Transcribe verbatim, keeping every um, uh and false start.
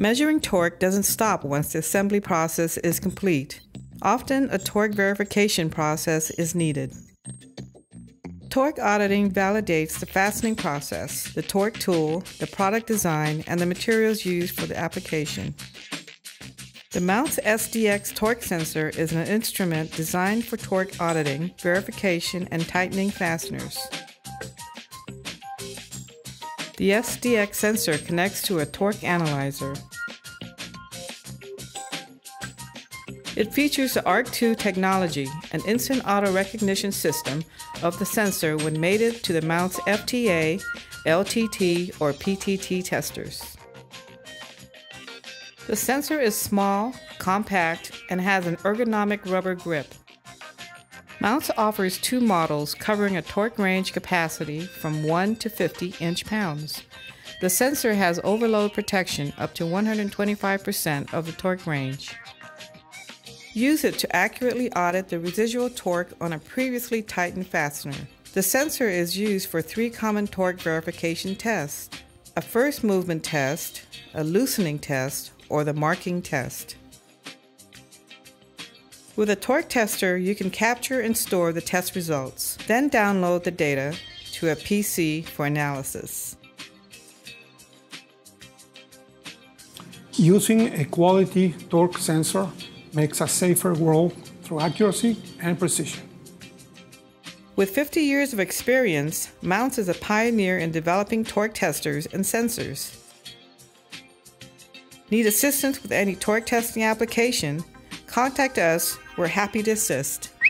Measuring torque doesn't stop once the assembly process is complete. Often, a torque verification process is needed. Torque auditing validates the fastening process, the torque tool, the product design, and the materials used for the application. The Mounts S D X torque sensor is an instrument designed for torque auditing, verification, and tightening fasteners. The S D X sensor connects to a torque analyzer. It features the A R C two technology, an instant auto recognition system of the sensor when mated to the mount's F T A, L T T, or P T T testers. The sensor is small, compact, and has an ergonomic rubber grip. Mounts offers two models covering a torque range capacity from one to fifty inch-pounds. The sensor has overload protection up to one hundred twenty-five percent of the torque range. Use it to accurately audit the residual torque on a previously tightened fastener. The sensor is used for three common torque verification tests: a first movement test, a loosening test, or the marking test. With a torque tester, you can capture and store the test results, then download the data to a P C for analysis. Using a quality torque sensor makes a safer world through accuracy and precision. With fifty years of experience, Mounts is a pioneer in developing torque testers and sensors. Need assistance with any torque testing application? Contact us. We're happy to assist.